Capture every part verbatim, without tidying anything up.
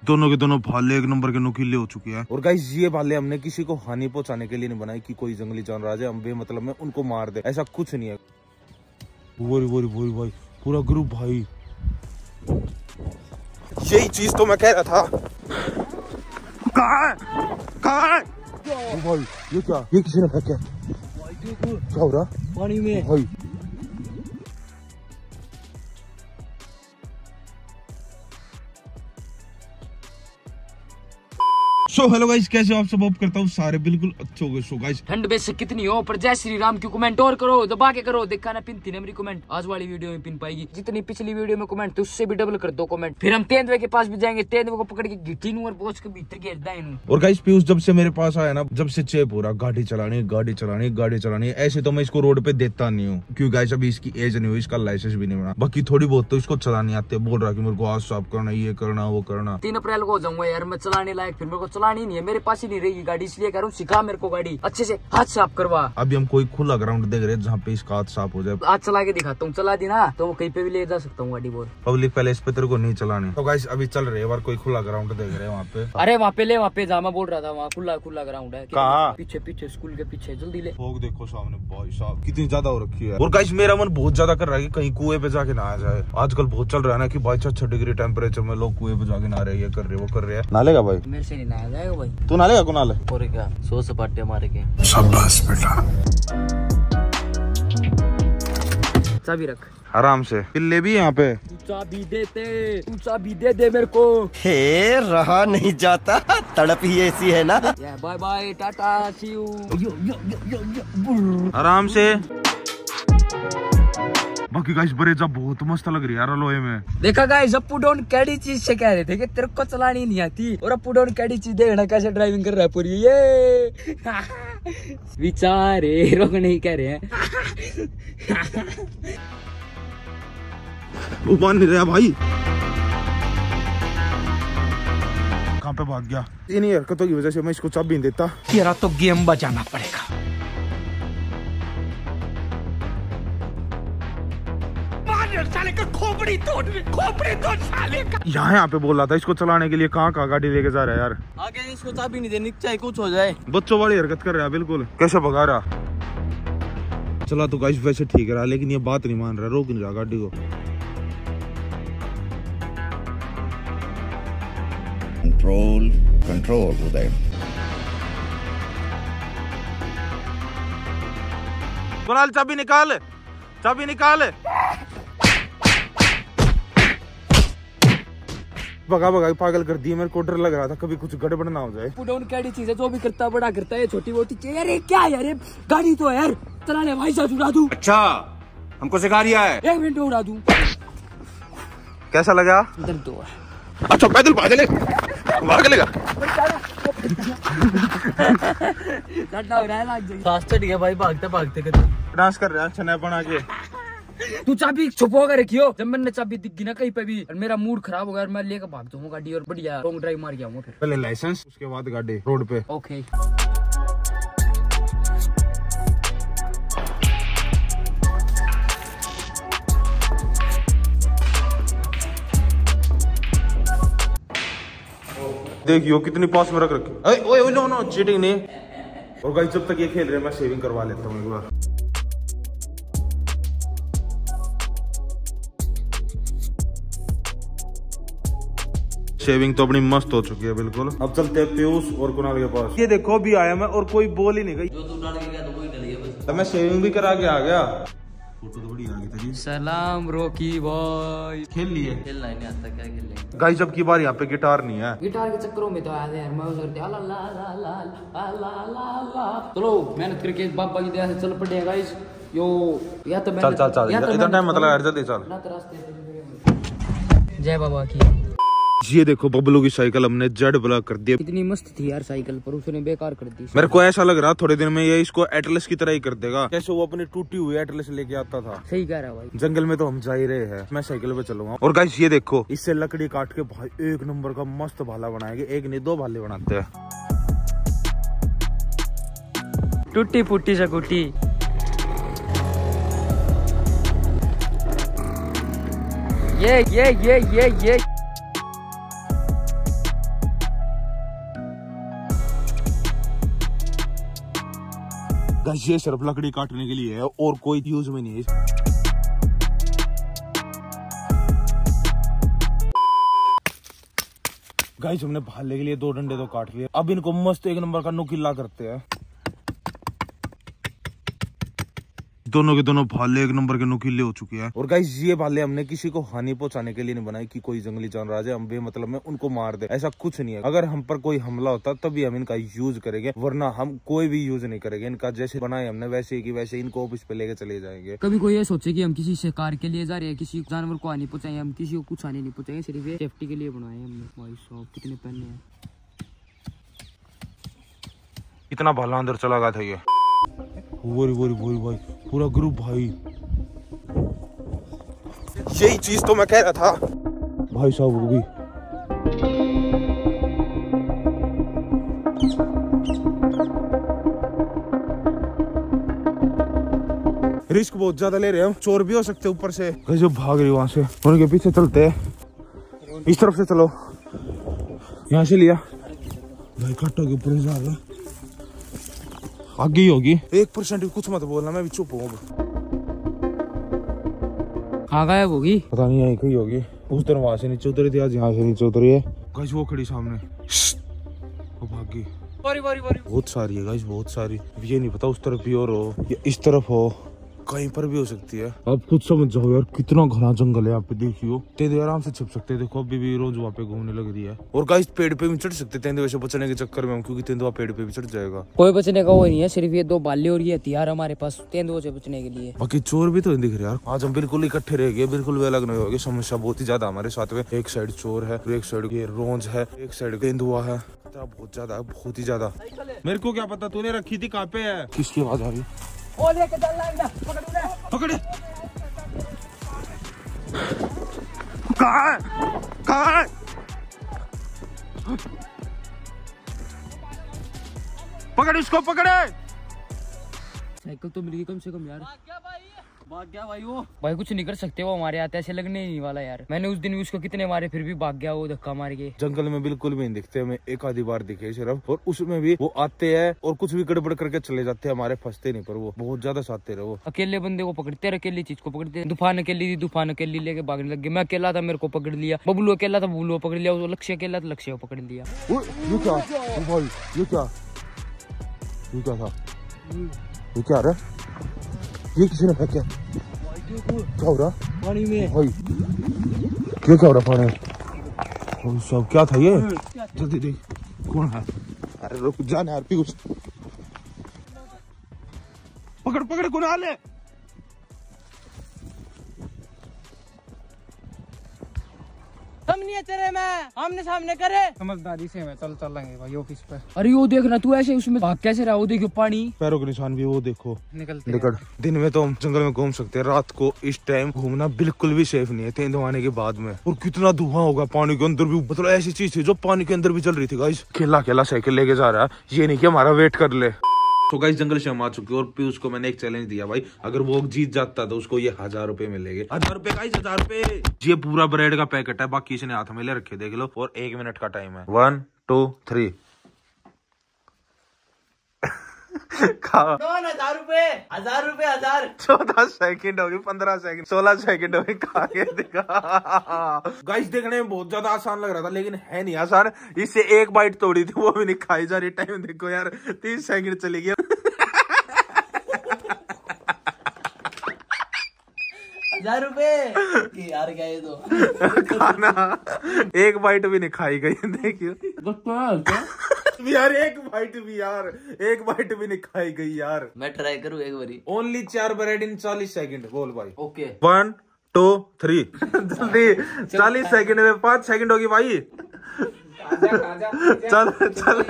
दोनों के दोनों भाले एक नंबर के नुकीले हो चुके हैं। और गाइस ये भाले हमने किसी को हानि पहुंचाने के लिए नहीं बनाए कि कोई जंगली जानवर आ जाए हम बेमतलब में उनको मार दे, ऐसा कुछ नहीं है। वोरी वोरी वोरी भाई पूरा ग्रुप भाई, यही चीज तो मैं कह रहा था। कहाँ है कहाँ है भाई? ये क्या, ये किसी ने फेंका? क्या हो रहा पानी में भाई? सो हेलो गाइस, कैसे हो आप सब? होप करता हूँ सारे बिल्कुल अच्छे हो गए। सो गाइस ठंड बेशक कितनी हो पर जय श्री राम की कमेंट और करो, दबा के करो। देखा ना पिन थी ना मेरी कमेंट, आज वाली वीडियो में पिन पाएगी। जितनी पिछली वीडियो में कमेंट थी उससे भी डबल कर दो कमेंट। फिर हम तेंदुए के पास भी जाएंगे, तेंदुए को पकड़ के गिट्टी और पहुंच के भीतर घेर दें। और गाइस पीयूष जब से मेरे पास आया ना, जब से चेप हो रहा गाड़ी चलानी गाड़ी चलानी गाड़ी चलानी। ऐसे तो मैं इसको रोड पे देता नहीं हूँ क्योंकि गाइस अभी इसकी एज नहीं हुई, इसका लाइसेंस भी नहीं बना। बाकी थोड़ी बहुत तो इसको चलानी आती है। बोल रहा कि मेरे को आज साफ करना, ये करना वो करना। तीन अप्रैल को हो जाऊंगा यार मैं चलाने लायक, फिर मेरे को चलानी नहीं है, मेरे पास ही नहीं रहेगी गाड़ी, इसलिए कह रहा हूँ सिखा मेरे को गाड़ी अच्छे से, हाथ साफ करवा। अभी हम कोई खुला ग्राउंड देख रहे हैं जहाँ पे इसका हाथ साफ हो जाए। आज चला के दिखाता हूँ, चला दी ना तो कहीं पे भी ले जा सकता हूँ गाड़ी। बोल पब्लिक प्लेस पे तेरे को नहीं चलानी। तो गाइस अभी चल रहे हैं, कोई खुला ग्राउंड देख रहे हैं वहाँ पे। अरे वहाँ पे ले, वहाँ पे जा, मैं बोल रहा था वहाँ खुला खुला ग्राउंड है। कहाँ? पीछे पीछे स्कूल के पीछे, जल्दी ले। फोग देखो सामने भाई साहब कितनी ज्यादा हो रखी है। और गाइस मेरा मन बहुत ज्यादा कर रहा है कि कहीं कुएं पे जाके नहाया जाए। आजकल बहुत चल रहा है ना कि बाईस छह डिग्री टेम्परेचर में लोग कुएं पे जाके नहा रहे हैं, ये कर रहे वो कर रहे हैं। नालेगा भाई? मेरे से नहीं नहाया जाएगा भाई। तू नालेगा? को नाले और क्या सो सपाटे मारे के। शाबाश बेटा। चाबी रख आराम से। पिल्ले भी यहाँ पे। तू चाबी देते, तू चाबी दे दे मेरे को। हे रहा नहीं जाता, तड़प ही ऐसी है ना। Bye bye tata see you. आराम से। बाकी गाइस ब्रेजा बहुत मस्त लग रही है यार लोहे में। देखा गाइस अप डाउन कैडी चीज से कह रहे थे कि तेरे को चलानी नहीं आती, और अप डाउन कैडी चीज देखना कैसे ड्राइविंग कर रहा है पूरी। ये विचारे रोक नहीं कह रहे हैं। वो मान नहीं रहा भाई। कहाँ पे भाग गया? इन्हीं हरकतों की वजह से मैं इसको चाबी नहीं देता। तेरा तो गेम बजाना पड़ेगा। साले का खोपड़ी तोड़, खोपड़ी तोड़ साले का। यहाँ यहाँ पे बोल रहा था इसको चलाने के लिए। कहाँ कहाँ गाड़ी लेके जा रहा है यार? आगे इसको चाबी नहीं देनी, चाहे कुछ हो जाए। बच्चों वाली हरकत कर रहा है बिल्कुल। कैसे भगा रहा? चला तो गाइस वैसे ठीक रहा, लेकिन ये बात नहीं मान रहा, रोक नहीं रहा गाड़ी को। कंट्रोल कंट्रोल उदय। कुणाल चाबी निकाल, चाबी निकाल। भगा भगा पागल कर दी। मेरे को डर लग रहा था कभी कुछ गड़बड़ ना हो जाए। पुडाउन कैडी चीज है, जो भी करता बड़ा करता है, छोटी मोटी चीज। अरे क्या यार, ये गाड़ी तो है यार, चलाने भाई साहब उड़ा दूं। अच्छा हमको सिखा रिया है। एक मिनट में उड़ा दूं। कैसा लगा? दर्द हुआ। अच्छा पैदल भागले भागलेगा। फास्ट है भाई, भागते भागते करते डांस कर रहा है अच्छा बना के। तू चाबी छुपा के रखियो, जब मैंने चाबी दिख गई ना कहीं पे भी और मेरा मूड खराब हो गया, मैं लेकर भाग जाऊंगा गाड़ी और बढ़िया लॉन्ग ड्राइव मार के आऊंगा। फिर पहले लाइसेंस, उसके बाद गाड़ी रोड पे। ओके देखियो कितनी पास में रख रखी। अरे ओए ओए नो नो चीटिंग नहीं। और गाइस जब तक ये खेल रहे हैं मैं शेविंग करवा लेता हूँ एक बार। शेविंग तो अपनी मस्त हो चुकी है बिल्कुल। अब चलते हैं पीयूष और कुणाल के पास। ये देखो भी आया मैं और कोई बोल ही नहीं गई। जो तू डर गया तो कोई डर गया। तो मैं शेविंग भी करा के आ गया। फोटो तो बड़ी आ गई तेरी। सलाम रोकी भाई। खेल लिए? खेलना नहीं आता, क्या खेलेंगे गाइस जब की बार यहाँ पे गिटार नहीं है। गिटार के चक्करों में तो आया यार, मैं करते ला ला ला ला ला ला ला। चलो मेहनत करके बाबा की दया से चल पड़े गाइस। यो या तो चल चल चल इधर टाइम मतलब यार जल्दी चल। जय बाबा की। ये देखो बबलू की साइकिल हमने जेड ब्लॉक कर दिया। कितनी मस्त थी यार साइकिल, पर उसने बेकार कर दी। मेरे को ऐसा लग रहा थोड़े दिन में ये इसको एटलस की तरह ही कर देगा, जैसे वो अपनी टूटी हुई एटलस लेके आता था। सही कह रहा भाई। जंगल में तो हम जा ही रहे हैं, मैं साइकिल पे चलूंगा। और गाइस ये देखो इससे लकड़ी काट के भाई एक नंबर का मस्त भाला बनाएंगे। एक नहीं दो भाले बनाते हैं। टूटी फूटी सकुटी। ये ये ये ये ये गाइस ये सिर्फ लकड़ी काटने के लिए है और कोई यूज में नहीं है। गाइस हमने भाले के लिए दो डंडे तो काट लिए, अब इनको मस्त एक नंबर का नुकीला करते हैं। दोनों के दोनों भाले एक नंबर के नुकीले हो चुके हैं। और गाइस ये भाले हमने किसी को हानि पहुंचाने के लिए नहीं बनाए कि कोई जंगली जानवर आ जाए हम बेमतलब में उनको मार दे, ऐसा कुछ नहीं है। अगर हम पर कोई हमला होता तभी हम इनका यूज करेंगे, वरना हम कोई भी यूज नहीं करेंगे इनका। जैसे बनाए हमने वैसे ही कि वैसे इनको ऑफिस पे लेके चले जाएंगे। कभी कोई ये सोचे कि हम किसी शिकार के लिए जा रहे हैं, किसी जानवर को हानि पहुंचाएंगे, हम किसी को कुछ हानि नहीं पहुंचाएंगे, सिर्फ ये सेफ्टी के लिए बनाए हमने। भाई साहब कितने पहने हैं। इतना भाला अंदर चला गया था ये। वोरी वोरी वोरी भाई पूरा ग्रुप भाई, यही चीज तो मैं कह रहा था भाई साहब। वो भी रिस्क बहुत ज्यादा ले रहे हैं हम, चोर भी हो सकते हैं ऊपर से। जो भाग रही वहां से उनके पीछे चलते हैं, इस तरफ से चलो, यहाँ से लिया भाई काटो के ऊपर जा रहा आगे ही होगी। एक परसेंट भी कुछ मत बोलना, मैं भी चुप हूँ। कहाँ गायब होगी पता नहीं, यहीं कहीं होगी। उस तरफ वहां से नीचे उतरी थी, आज यहाँ से नीचे उतरी है। गाइस वो खड़ी सामने, वो भागी। बारी बारी बारी बहुत सारी है गाइस, बहुत सारी। ये नहीं पता उस तरफ भी और हो या इस तरफ हो, कहीं पर भी हो सकती है। अब खुद समझ जाओ यार कितना घना जंगल है यहाँ पे। देखियो तेंदुए आराम से छिप सकते हैं, देखो अभी भी रोज वहाँ पे घूमने लग रही है। और गाइस पेड़ पे भी चढ़ सकते तेंदुए से बचने के चक्कर में हम, क्योंकि तेंदुआ पेड़ पे भी चढ़ जाएगा। कोई बचने का वो नहीं है, सिर्फ ये दो बाले और ये हथियार हमारे पास तेंदुओं से बचने के लिए। बाकी चोर भी तो नहीं दिख रहे यार। आज हम बिल्कुल इकट्ठे रह गए, बिल्कुल भी अलग नहीं हो गए। समस्या बहुत ही ज्यादा हमारे साथ में, एक साइड चोर है, एक साइड ये रोंज है, एक साइड तेंदुआ है। बहुत ज्यादा है, बहुत ही ज्यादा। मेरे को क्या पता तूने रखी थी कहाँ पे है। किसकी आवाज आ रही है? पकड़े कहाँ है? कहाँ है? पकड़ इसको, पकड़े। साइकिल तो मिल गई कम से कम यार। भाग गया भाई वो। भाई कुछ नहीं कर सकते, वो हमारे आते ऐसे लगने ही नहीं वाला यार। मैंने उस दिन भी उसको कितने मारे फिर भी भाग गया वो धक्का मार के। जंगल में बिल्कुल भी नहीं दिखते हमें, एक आधी बार दिखे सिर्फ, और उसमें भी वो आते हैं और कुछ भी गड़बड़ करके चले जाते हैं, हमारे फंसते नहीं। पर वो बहुत ज्यादा साथते रहे। वो अकेले बंदे को पकड़ते हैं, अकेली चीज को पकड़ते हैं। तूफान अकेली थी, तूफान अकेली लेके भागने लग गए। मैं अकेला था, मेरे को पकड़ लिया। बबलू अकेला था, बबलू पकड़ लिया। वो लक्ष्य अकेला था, लक्ष्य को पकड़ लिया। ये क्या भाई, ये क्या ये क्या था, ये क्या रहा, ये किसी ने फेंका? क्या हो रहा पानी में भाई? क्या क्या हो रहा पानी में? सब क्या था ये? जल्दी देख कौन है। अरे रुक जाने यार, कुछ पकड़ पकड़ कुणाल है। तेरे में आमने सामने करे, समझदारी से मैं चल चलेंगे भाई ऑफिस पे। अरे वो देखना तू ऐसे उसमें भाग कैसे रहा? वो देखो पानी, पैरों के निशान भी वो देखो निकलते निकल। दिन में तो हम जंगल में घूम सकते हैं, रात को इस टाइम घूमना बिल्कुल भी सेफ नहीं है तेंदुआ आने के बाद में। और कितना धुआं होगा पानी के अंदर भी, मतलब ऐसी चीज थी जो पानी के अंदर भी चल रही थी। गाइस अकेला अकेला साइकिल लेके जा रहा है, ये नहीं कि हमारा वेट कर ले। तो गाइस जंगल से हम आ चुके हैं और पीयूष को मैंने एक चैलेंज दिया भाई, अगर वो जीत जाता तो उसको ये हजार रुपए मिलेंगे। हजार रुपए गाइस, हजार रुपए। ये पूरा ब्रेड का पैकेट है, बाकी इसने हाथ में ले रखे, देख लो। और एक मिनट का टाइम है, वन टू थ्री। हजार रुपए हजार रुपए हजार चौदह सेकंड होगी, पंद्रह सेकंड, सोलह सेकंड होगी। खा के देखा गाइस, देखने में बहुत ज्यादा आसान लग रहा था लेकिन है नहीं आसान। इससे एक बाइट तोड़ी थी, वो भी नहीं खाई जा रही। टाइम देखो यार, तीस सेकंड चली गई। हजार रुपए यार, क्या ये तो खाना एक बाइट भी नहीं खाई गई। देखियो यार, एक बाइट भी यार, एक बाइट भी नहीं खाई गई यार। मैं ट्राई करूँ एक बारी। ओनली चार ब्रेड इन चालीस सेकंड। बोल भाई। Okay, one two three. जल्दी, चालीस सेकंड में पांच सेकंड होगी भाई। चल चल,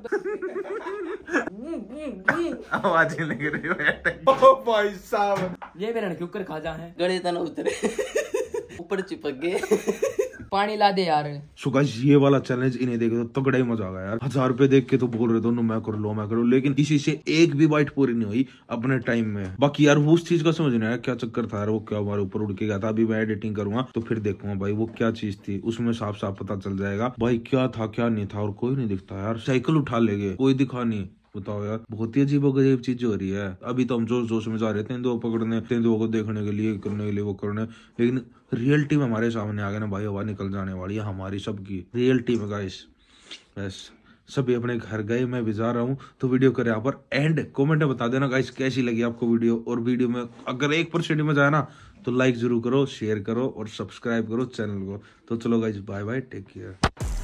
आवाज ही नहीं रही है भाई साहब। ये मेरा क्यों कर खा जा है, गड़े तना उतरे ऊपर चिपक गए। पानी ला दे यार। सो गाइस ये वाला चैलेंज इन्हें देखे तो तगड़ा ही मजा आ गया यार। हजार रुपए देख के तो बोल रहे दोनों मैं कर लो मैं करूँ, लेकिन किसी से एक भी बाइट पूरी नहीं हुई अपने टाइम में। बाकी यार वो उस चीज का समझ नहीं आया क्या चक्कर था यार, वो क्या हमारे ऊपर उड़ के गया था। अभी मैं एडिटिंग करूंगा तो फिर देखूंगा भाई वो क्या चीज थी, उसमें साफ साफ पता चल जाएगा भाई क्या था क्या नहीं था। और कोई नहीं दिखता यार, साइकिल उठा ले गए, कोई दिखा नहीं, बताओ यार, बहुत ही अजीब गरीब चीज हो रही है। अभी तो हम जोश जोश में जा रहे थे तेंदुओं पकड़ने, तेंदुओं को देखने के लिए, करने के लिए, वो करने, लेकिन रियलिटी में हमारे सामने आ गए ना भाई, हवा निकल जाने वाली है हमारी सबकी रियलिटी में गाइस। बस सभी अपने घर गए, मैं भी जा रहा हूँ। तो वीडियो करे यहाँ पर एंड, कमेंट में बता देना गाइस कैसी लगी आपको वीडियो। और वीडियो में अगर एक परसेंट में जाए ना तो लाइक जरूर करो, शेयर करो और सब्सक्राइब करो चैनल को। तो चलो guys, bye bye, take care.